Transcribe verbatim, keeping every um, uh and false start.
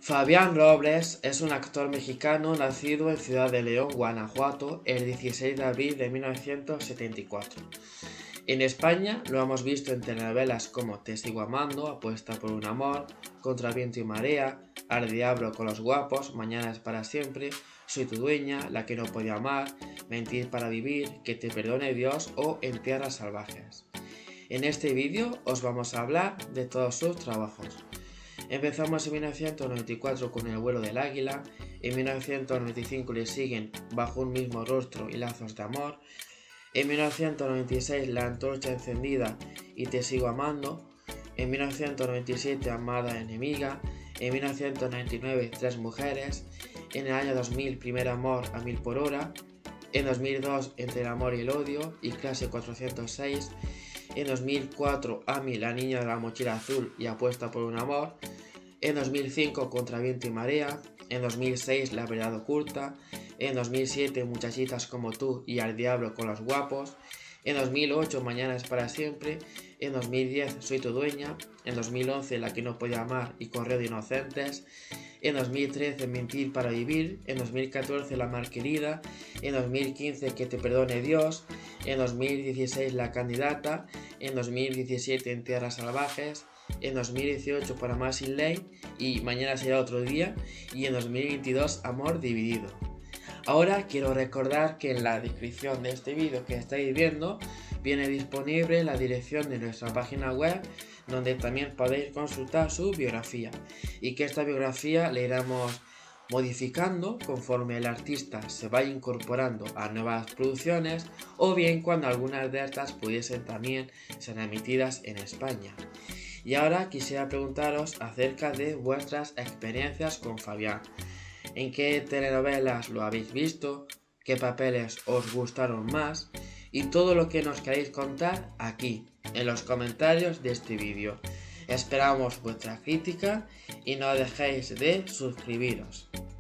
Fabián Robles es un actor mexicano nacido en Ciudad de León, Guanajuato, el dieciséis de abril de mil novecientos setenta y cuatro. En España lo hemos visto en telenovelas como Te sigo amando, Apuesta por un amor, Contra viento y marea, Al diablo con los guapos, Mañana es para siempre, Soy tu dueña, La que no podía amar, Mentir para vivir, Que te perdone Dios o En tierras salvajes. En este vídeo os vamos a hablar de todos sus trabajos. Empezamos en mil novecientos noventa y cuatro con El vuelo del águila, en mil novecientos noventa y cinco le siguen Bajo un mismo rostro y Lazos de amor, en mil novecientos noventa y seis La antorcha encendida y Te sigo amando, en mil novecientos noventa y siete Amada enemiga, en mil novecientos noventa y nueve Tres mujeres, en el año dos mil Primer amor a mil por hora, en dos mil dos Entre el amor y el odio y Clase cuatrocientos seis, en dos mil cuatro Amy, la niña de la mochila azul y Apuesta por un amor, en dos mil cinco Contra viento y marea, en dos mil seis La verdad oculta, en dos mil siete Muchachitas como tú y Al diablo con los guapos, en dos mil ocho Mañana es para siempre, en dos mil diez Soy tu dueña, en dos mil once La que no podía amar y Correo de inocentes, en dos mil trece Mentir para vivir, en dos mil catorce La mar querida, en dos mil quince Que te perdone Dios, en dos mil dieciséis La candidata, en dos mil diecisiete En tierras salvajes, en dos mil dieciocho Por amar sin ley y Mañana será otro día, y en dos mil veintidós Amor dividido. Ahora quiero recordar que en la descripción de este vídeo que estáis viendo viene disponible la dirección de nuestra página web, donde también podéis consultar su biografía, y que esta biografía la iremos modificando conforme el artista se vaya incorporando a nuevas producciones, o bien cuando algunas de estas pudiesen también ser emitidas en España. Y ahora quisiera preguntaros acerca de vuestras experiencias con Fabián. ¿En qué telenovelas lo habéis visto? ¿Qué papeles os gustaron más? Y todo lo que nos queréis contar aquí, en los comentarios de este vídeo. Esperamos vuestra crítica y no dejéis de suscribiros.